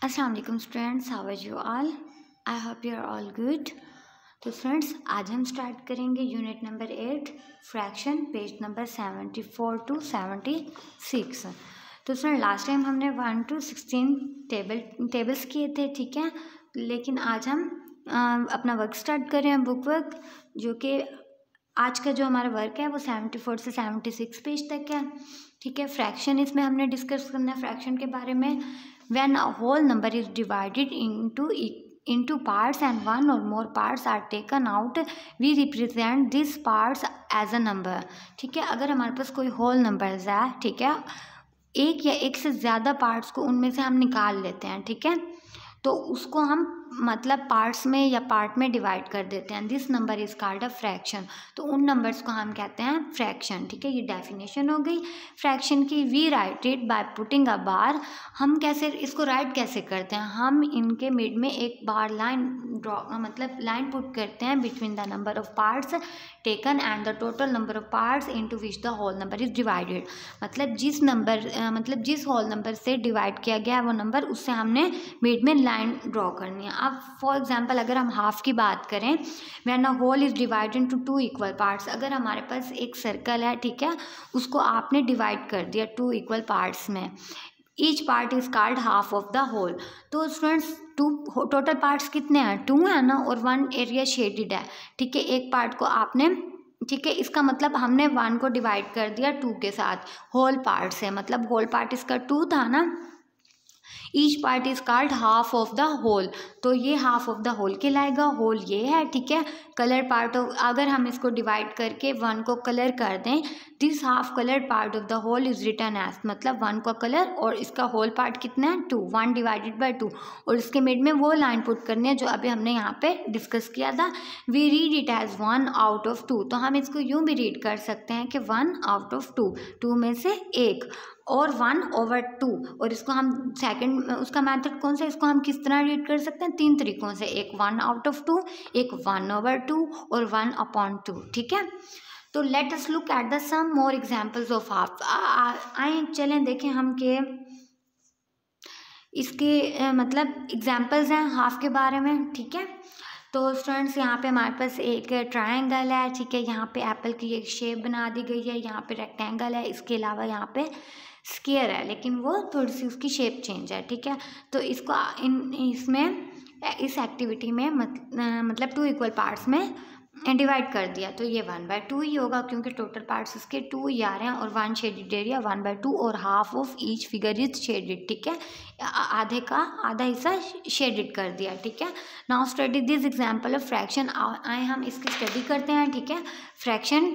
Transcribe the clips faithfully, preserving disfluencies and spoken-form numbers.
अस्सलाम वालेकुम students, how are you all? I hope you are all good. तो friends, आज हम स्टार्ट करेंगे unit number eight fraction, page number seventy four to seventy six. तो friend, last time हमने one to sixteen table tables किए थे, ठीक है। लेकिन आज हम आ, अपना वर्क स्टार्ट कर रहे हैं, बुक वर्क, जो कि आज का जो हमारा वर्क है वो सेवेंटी फोर से सेवेंटी सिक्स पेज तक है, ठीक है। फ्रैक्शन इसमें हमने डिस्कस करना है फ्रैक्शन के बारे में। When a whole number is divided into into parts and one or more parts are taken out, we represent these parts as a number, ठीक है। अगर हमारे पास कोई होल नंबर्स है, ठीक है, एक या एक से ज़्यादा पार्ट्स को उनमें से हम निकाल लेते हैं, ठीक है, तो उसको हम मतलब पार्ट्स में या पार्ट में डिवाइड कर देते हैं। This number is called a fraction. तो उन नंबर्स को हम कहते हैं फ्रैक्शन, ठीक है। ये डेफिनेशन हो गई फ्रैक्शन की। We write it by putting a bar. हम कैसे इसको राइट कैसे करते हैं? हम इनके मिड में एक बार लाइन ड्रॉ मतलब लाइन पुट करते हैं between the number of parts taken and the total number of parts into which the whole number is divided. मतलब जिस नंबर मतलब जिस होल नंबर से डिवाइड किया गया है वो नंबर, उससे हमने मिड में लाइन ड्रॉ करनी है। अब फॉर एग्जांपल अगर हम हाफ की बात करें, when a whole is divided into two equal parts. अगर हमारे पास एक सर्कल है, ठीक है, उसको आपने डिवाइड कर दिया टू इक्वल पार्ट्स में, each part is called half of the whole. तो स्टूडेंट्स, टू टोटल पार्ट्स कितने हैं? टू है ना, और वन एरिया शेडेड है, ठीक है। एक पार्ट को आपने, ठीक है, इसका मतलब हमने वन को डिवाइड कर दिया टू के साथ, होल पार्ट से, मतलब होल पार्ट इसका टू था ना। Each part is called half of the whole. तो ये हाफ ऑफ द होल कहलाएगा। होल ये है, ठीक है। कलर पार्ट ऑफ, अगर हम इसको डिवाइड करके वन को कलर कर दें, this half colour part of the whole is written as, मतलब वन का कलर और इसका होल पार्ट कितना है? Two. One divided by two, और इसके मिड में वो लाइन पुट करनी है जो अभी हमने यहाँ पे डिस्कस किया था। We read it as one out of two. तो हम इसको यूँ भी रीड कर सकते हैं कि one out of two, two में से एक, और वन ओवर टू। और इसको हम सेकंड, उसका मेथड कौन सा, इसको हम किस तरह रीड कर सकते हैं? तीन तरीकों से, एक वन आउट ऑफ टू, एक वन ओवर टू, और वन अपॉन टू, ठीक है। तो let us look at the some more examples of half. आए चलें देखें हम के इसके आ, मतलब एग्जांपल्स हैं हाफ के बारे में, ठीक है। तो स्टूडेंट्स, यहाँ पे हमारे पास एक ट्रायंगल है, ठीक है। यहाँ पे एप्पल की एक शेप बना दी गई है, यहाँ पे रेक्टेंगल है, इसके अलावा यहाँ पे स्क्वायर है, लेकिन वो थोड़ी सी उसकी शेप चेंज है, ठीक है। तो इसको इन इसमें इस एक्टिविटी में मत, मतलब टू इक्वल पार्ट्स में डिवाइड कर दिया, तो ये वन बाय टू ही होगा, क्योंकि टोटल पार्ट्स इसके टू ही आ रहे हैं, और one shaded area one by two, और half of each figure is shaded, ठीक है। आधे का आधा हिस्सा शेडेड कर दिया, ठीक है। Now study this example of fraction. आए हम इसकी स्टडी करते हैं, ठीक है, फ्रैक्शन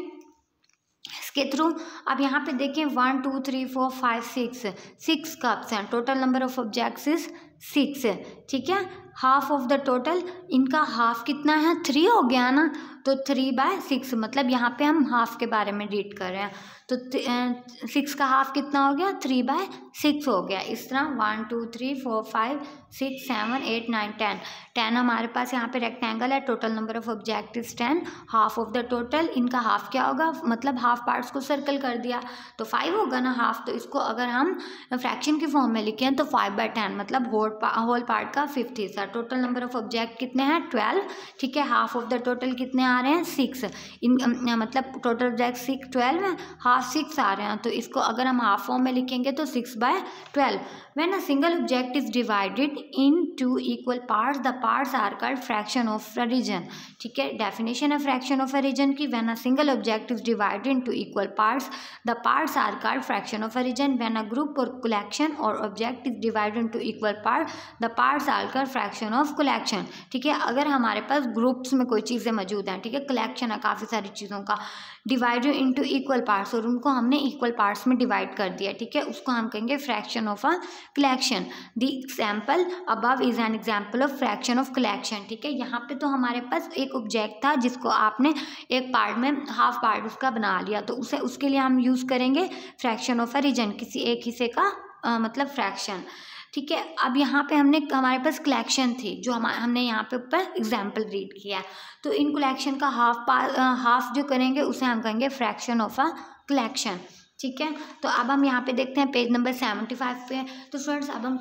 इसके थ्रू। अब यहाँ पे देखें, one two three four five six, six cups हैं, total number of objects is six, ठीक है। हाफ ऑफ द टोटल, इनका हाफ कितना है? थ्री हो गया ना, तो थ्री बाय सिक्स, मतलब यहाँ पे हम हाफ के बारे में रीड कर रहे हैं, तो सिक्स का हाफ कितना हो गया? थ्री बाय सिक्स हो गया। इस तरह one two three four five six seven eight nine ten, ten हमारे पास यहाँ पे रेक्टेंगल है, total number of object is ten, half of the total, इनका हाफ क्या होगा? मतलब हाफ पार्ट्स को सर्कल कर दिया तो फाइव होगा ना हाफ। तो इसको अगर हम फ्रैक्शन की फॉर्म में लिखें तो फाइव बाय टेन, मतलब होल होल पार्ट का फिफ्थ हिस्सा। टोटल नंबर ऑफ ऑब्जेक्ट कितने हैं? ट्वेल्व, ठीक है। हाफ ऑफ द टोटल कितने आ रहे हैं? सिक्स। इन मतलब टोटल ऑब्जेक्ट सिक्स ट्वेल्व है, हाफ सिक्स आ रहे हैं, तो इसको अगर हम हाफ फॉर्म में लिखेंगे तो six by twelve. When a single object is divided in two equal parts, the parts are called fraction of a region, ठीक है। डेफिनेशन है फ्रैक्शन ऑफ अ रीजन की। When a single object is divided into equal parts, the parts are called fraction of a region. When a group और collection और object is divided into equal part, the parts are called fraction of collection, ठीक है। अगर हमारे पास groups में कोई चीज़ें मौजूद हैं, ठीक है, कलेक्शन है काफ़ी सारी चीज़ों का, डिवाइडेड इनटू इक्वल पार्ट्स, और उनको हमने इक्वल पार्ट्स में डिवाइड कर दिया, ठीक है, उसको हम कहेंगे fraction of a collection. The example above is an example of fraction of collection, ठीक है। यहाँ पे तो हमारे पास एक ऑब्जेक्ट था जिसको आपने एक पार्ट में हाफ पार्ट उसका बना लिया, तो उसे उसके लिए हम यूज़ करेंगे फ्रैक्शन ऑफ अ रीजन, किसी एक हिस्से का आ, मतलब फ्रैक्शन, ठीक है। अब यहाँ पे हमने हमारे पास कलेक्शन थी जो हम हमने यहाँ पे ऊपर एग्जाम्पल रीड किया, तो इन कलेक्शन का हाफ पार्ट हाफ जो करेंगे उसे हम कहेंगे फ्रैक्शन ऑफ अ कलेक्शन, ठीक है। तो अब हम यहाँ पे देखते हैं पेज नंबर सेवेंटी फाइव पे। तो फ्रेंड्स, अब हम